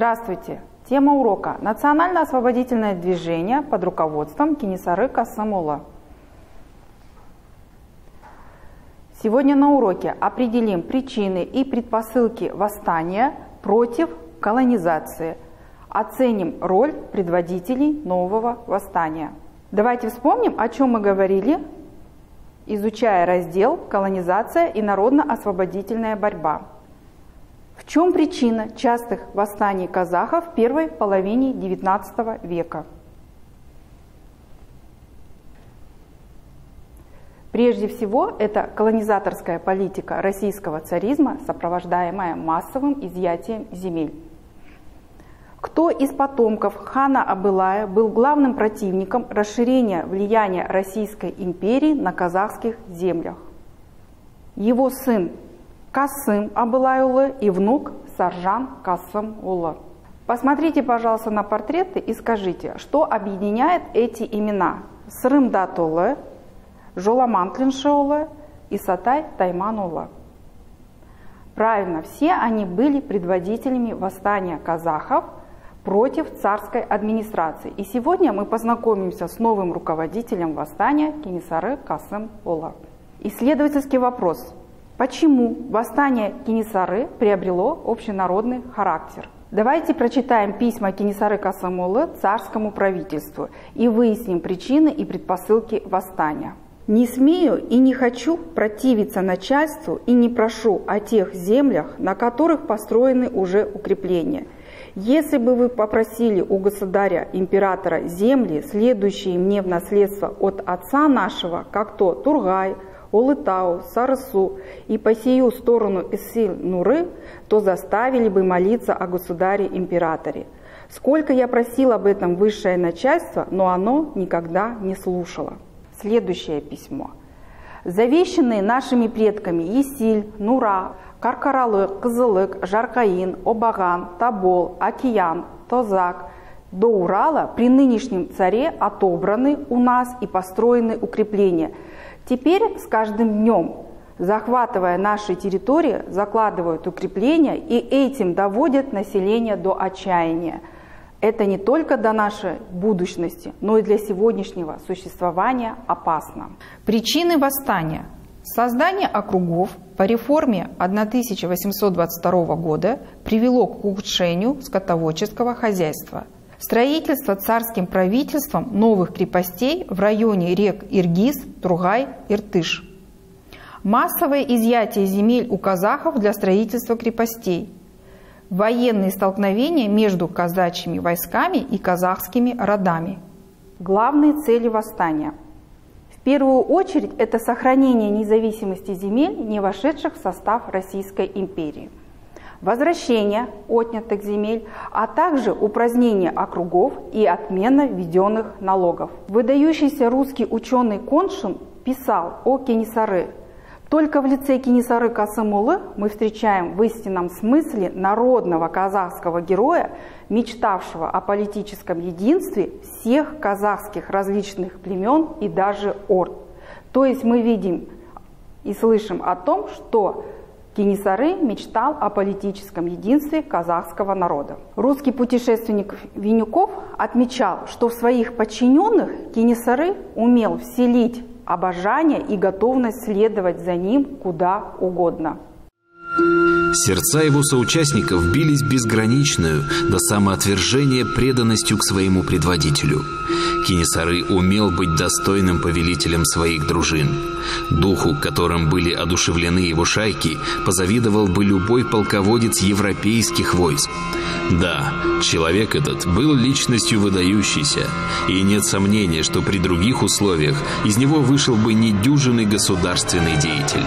Здравствуйте! Тема урока – национально-освободительное движение под руководством Кенесары Касым-Улы. Сегодня на уроке определим причины и предпосылки восстания против колонизации. Оценим роль предводителей нового восстания. Давайте вспомним, о чем мы говорили, изучая раздел «Колонизация и народно-освободительная борьба». В чем причина частых восстаний казахов в первой половине XIX века? Прежде всего, это колонизаторская политика российского царизма, сопровождаемая массовым изъятием земель. Кто из потомков хана Абылая был главным противником расширения влияния Российской империи на казахских землях? Его сын Касым Абылай-Улы и внук Саржан Касым-Улы. Посмотрите, пожалуйста, на портреты и скажите, что объединяет эти имена: Сырымдат-Улы, Жоламан-Тлинши-Улы и Сатай Тайман-Улы. Правильно, все они были предводителями восстания казахов против царской администрации. И сегодня мы познакомимся с новым руководителем восстания Кенесары Касым-Улы. Исследовательский вопрос. Почему восстание Кенесары приобрело общенародный характер? Давайте прочитаем письма Кенесары Касым-Улы царскому правительству и выясним причины и предпосылки восстания. «Не смею и не хочу противиться начальству и не прошу о тех землях, на которых построены уже укрепления. Если бы вы попросили у государя-императора земли, следующие мне в наследство от отца нашего, как то Тургай, Улытау, Сарысу и по сию сторону Иссыль-Нуры, то заставили бы молиться о государе-императоре. Сколько я просил об этом высшее начальство, но оно никогда не слушало». Следующее письмо. «Завещанные нашими предками Есиль, Нура, Каркаралык, Кызылык, Жаркаин, Обаган, Тобол, Океан, Тозак до Урала при нынешнем царе отобраны у нас и построены укрепления. Теперь с каждым днем, захватывая наши территории, закладывают укрепления и этим доводят население до отчаяния. Это не только до нашей будущности, но и для сегодняшнего существования опасно». Причины восстания. Создание округов по реформе 1822 года привело к ухудшению скотоводческого хозяйства. Строительство царским правительством новых крепостей в районе рек Иргиз, Тургай, Иртыш. Массовое изъятие земель у казахов для строительства крепостей. Военные столкновения между казачьими войсками и казахскими родами. Главные цели восстания. В первую очередь это сохранение независимости земель, не вошедших в состав Российской империи. Возвращение отнятых земель, а также упразднение округов и отмена введенных налогов. Выдающийся русский ученый Коншин писал о Кенесары: «Только в лице Кенесары Касым-Улы мы встречаем в истинном смысле народного казахского героя, мечтавшего о политическом единстве всех казахских различных племен и даже орд». То есть мы видим и слышим о том, что Кенесары мечтал о политическом единстве казахского народа. Русский путешественник Винюков отмечал, что в своих подчиненных Кенесары умел вселить обожание и готовность следовать за ним куда угодно. Сердца его соучастников бились безграничную до самоотвержения преданностью к своему предводителю. Кенесары умел быть достойным повелителем своих дружин. Духу, которым были одушевлены его шайки, позавидовал бы любой полководец европейских войск. Да, человек этот был личностью выдающейся, и нет сомнения, что при других условиях из него вышел бы недюжинный государственный деятель.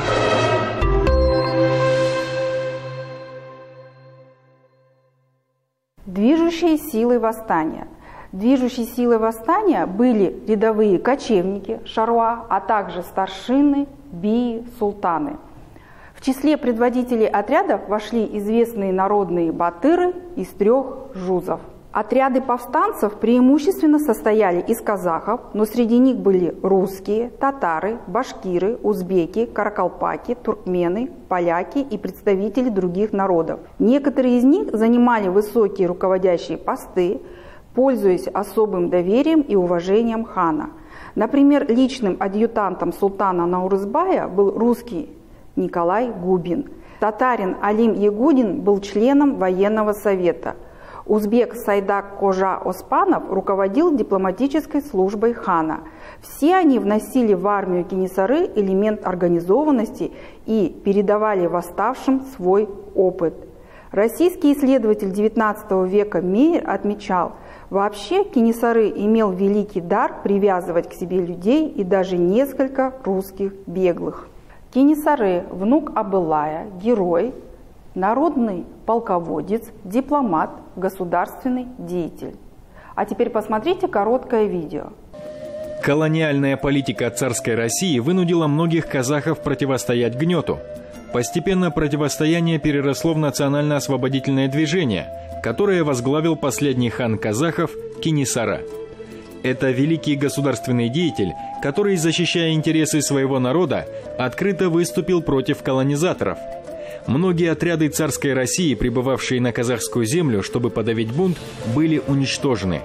Движущие силы восстания. Движущей силой восстания были рядовые кочевники, шаруа, а также старшины, бии, султаны. В числе предводителей отрядов вошли известные народные батыры из трех жузов. Отряды повстанцев преимущественно состояли из казахов, но среди них были русские, татары, башкиры, узбеки, каракалпаки, туркмены, поляки и представители других народов. Некоторые из них занимали высокие руководящие посты, пользуясь особым доверием и уважением хана. Например, личным адъютантом султана Наурызбая был русский Николай Губин. Татарин Алим Ягудин был членом военного совета. Узбек Сайдак Кожа Оспанов руководил дипломатической службой хана. Все они вносили в армию Кенесары элемент организованности и передавали восставшим свой опыт. Российский исследователь XIX века Мейер отмечал, вообще Кенесары имел великий дар привязывать к себе людей и даже несколько русских беглых. Кенесары, внук Абылая, герой, народный полководец, дипломат, государственный деятель. А теперь посмотрите короткое видео. Колониальная политика царской России вынудила многих казахов противостоять гнету. Постепенно противостояние переросло в национально-освободительное движение, которое возглавил последний хан казахов Кенесара. Это великий государственный деятель, который, защищая интересы своего народа, открыто выступил против колонизаторов. Многие отряды царской России, прибывавшие на казахскую землю, чтобы подавить бунт, были уничтожены.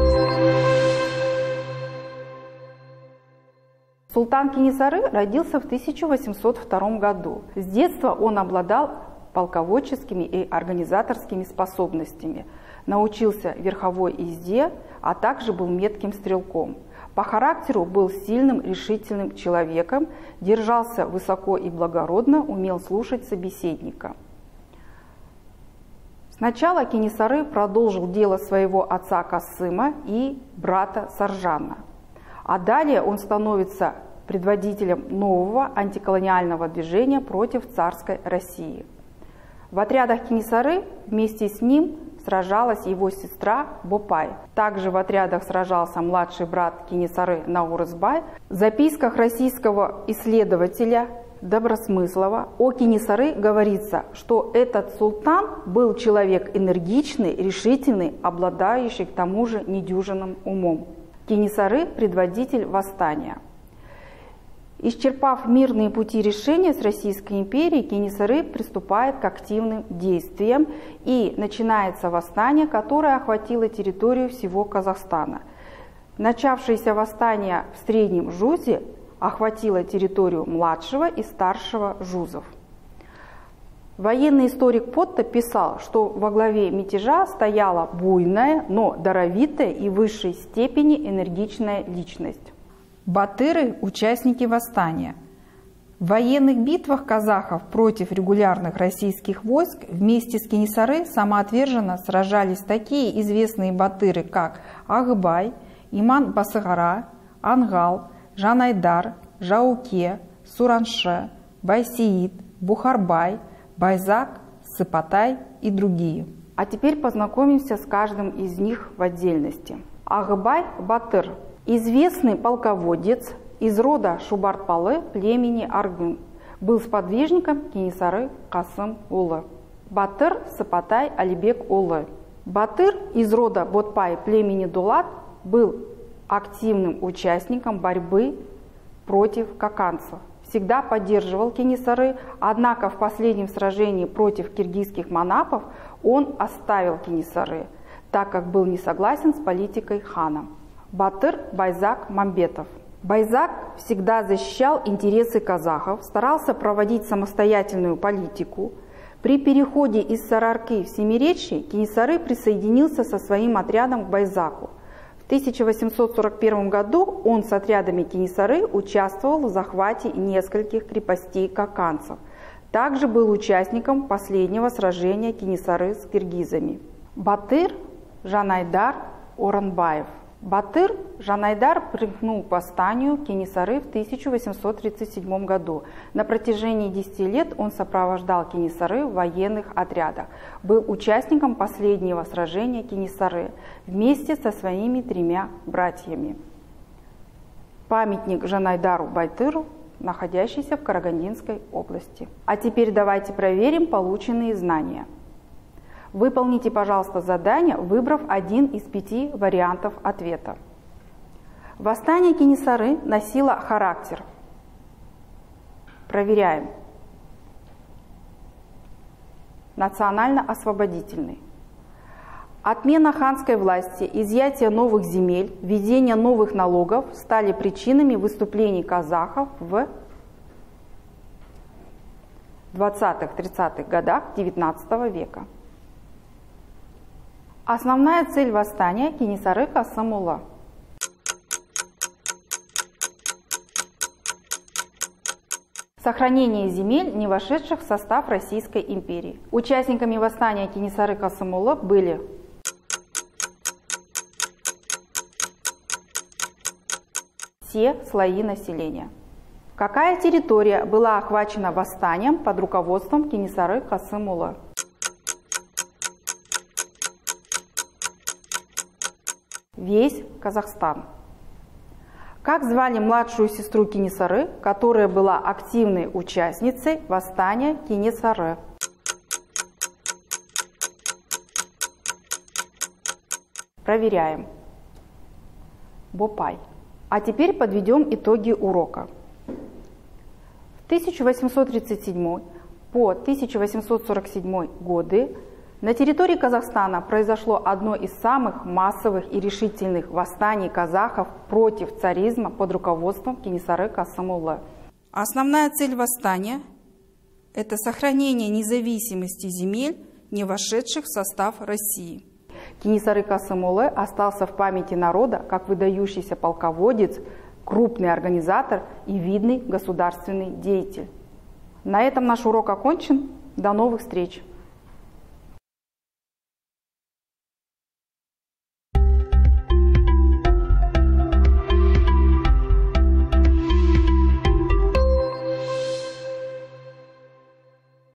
Султан Кенесары родился в 1802 году. С детства он обладал полководческими и организаторскими способностями. Научился верховой езде, а также был метким стрелком. По характеру был сильным, решительным человеком, держался высоко и благородно, умел слушать собеседника. Сначала Кенесары продолжил дело своего отца Касыма и брата Саржана. А далее он становится предводителем нового антиколониального движения против царской России. В отрядах Кенесары вместе с ним сражалась его сестра Бопай. Также в отрядах сражался младший брат Кенесары Наурызбай. В записках российского исследователя Добросмыслова о Кенесары говорится, что этот султан был человек энергичный, решительный, обладающий к тому же недюжинным умом. Кенесары – предводитель восстания. Исчерпав мирные пути решения с Российской империей, Кенесары приступает к активным действиям, и начинается восстание, которое охватило территорию всего Казахстана. Начавшееся восстание в Среднем Жузе охватило территорию младшего и старшего Жузов. Военный историк Потто писал, что во главе мятежа стояла буйная, но даровитая и в высшей степени энергичная личность. Батыры – участники восстания. В военных битвах казахов против регулярных российских войск вместе с Кенесары самоотверженно сражались такие известные батыры, как Ағыбай, Иман Басығара, Ангал, Жанайдар, Жауке, Сураншы, Байсеид, Бухарбай, Байзак, Сыпатай и другие. А теперь познакомимся с каждым из них в отдельности. Ағыбай Батыр – известный полководец из рода Шубартпалы племени Аргын, был сподвижником Кенесары Касым Улы. Батыр Сыпатай Алибек Улы. Батыр из рода Ботпай племени Дулат был активным участником борьбы против каканцев. Всегда поддерживал Кенесары, однако в последнем сражении против киргизских манапов он оставил Кенесары, так как был не согласен с политикой хана. Батыр Байзак Мамбетов. Байзак всегда защищал интересы казахов, старался проводить самостоятельную политику. При переходе из Сарарки в Семиречье Кенесары присоединился со своим отрядом к Байзаку. В 1841 году он с отрядами Кенесары участвовал в захвате нескольких крепостей каканцев. Также был участником последнего сражения Кенесары с киргизами. Батыр Жанайдар Оранбаев. Батыр Жанайдар примкнул к восстанию Кенесары в 1837 году. На протяжении 10 лет он сопровождал Кенесары в военных отрядах. Был участником последнего сражения Кенесары вместе со своими 3 братьями. Памятник Жанайдару Байтыру, находящийся в Карагандинской области. А теперь давайте проверим полученные знания. Выполните, пожалуйста, задание, выбрав один из 5 вариантов ответа. Восстание Кинисары носило характер. Проверяем. Национально-освободительный. Отмена ханской власти, изъятие новых земель, введение новых налогов стали причинами выступлений казахов в 20-30-х годах XIX века. Основная цель восстания Кинисары Касым-Улы. Сохранение земель, не вошедших в состав Российской империи. Участниками восстания Кинисары Касым-Улы были все слои населения. Какая территория была охвачена восстанием под руководством Кинисары Касым-Улы? Весь Казахстан. Как звали младшую сестру Кинисары, которая была активной участницей восстания Кинисары? Проверяем. Бопай. А теперь подведем итоги урока. В 1837 по 1847 годы на территории Казахстана произошло одно из самых массовых и решительных восстаний казахов против царизма под руководством Кинисары Касым-Улы. Основная цель восстания – это сохранение независимости земель, не вошедших в состав России. Кинисары Касым-Улы остался в памяти народа как выдающийся полководец, крупный организатор и видный государственный деятель. На этом наш урок окончен. До новых встреч!